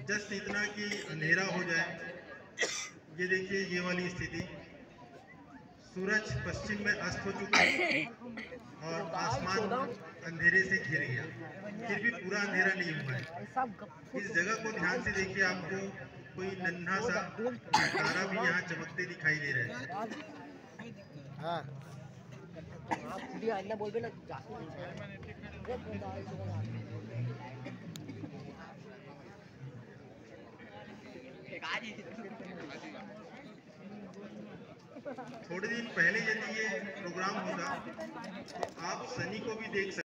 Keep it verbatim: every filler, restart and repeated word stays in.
Just इतना कि अंधेरा हो जाए। ये देखिए ये वाली स्थिति, सूरज पश्चिम में अस्त हो चुका है और आसमान अंधेरे से घिर गया, फिर भी पूरा अंधेरा नहीं हुआ है। इस जगह को ध्यान से देखिए, आपको कोई नन्हा सा तारा भी यहाँ चमकते दिखाई दे रहा है। हाँ। थोड़े दिन पहले यदि ये प्रोग्राम होता तो आप सनी को भी देख सकते